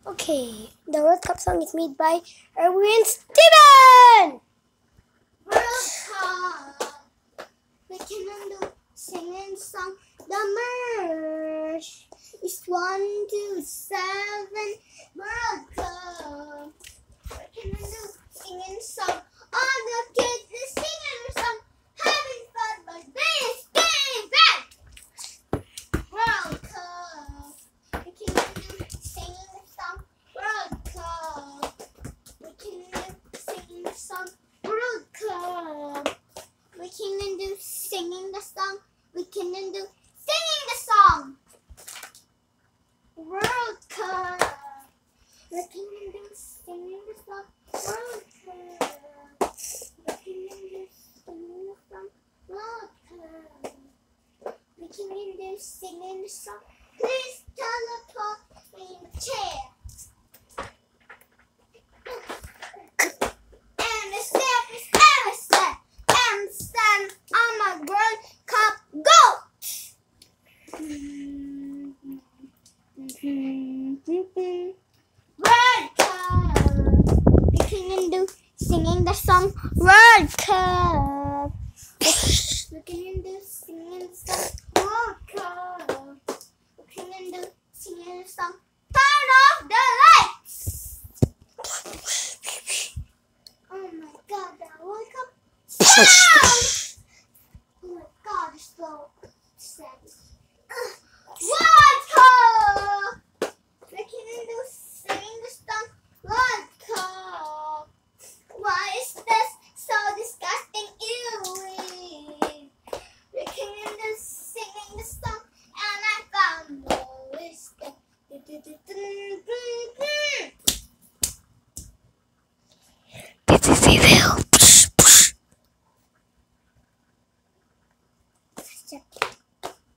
Okay, the World Cup song is made by Erwin Steven! World Cup, we can do singing song. The march is 1, 2, 7. World Cup, we can do singing song. All the kids is singing a song, having fun, but this game back. World Cup, we can do singing a song. World Cup, we can do singing a song. World Cup, we can do singing the song. We can do singing the song. World Cup, we can do singing the song. World Cup, we can do singing the song. World Cup, we can do singing the song. Please teleport me in the chair. And the step is ever set. And stand on my World Cup goat. World Cup, we can do singing the song. World Cup, we can do singing the song. World Cup, we can do singing the song. Turn off the lights. Oh my God, the World Cup sound! Oh my God, it's so sad. World Cup, we can do singing the song. World Cup, why is this so disgusting? Ew. We can do singing the song, and I found the list. This is evil. Check.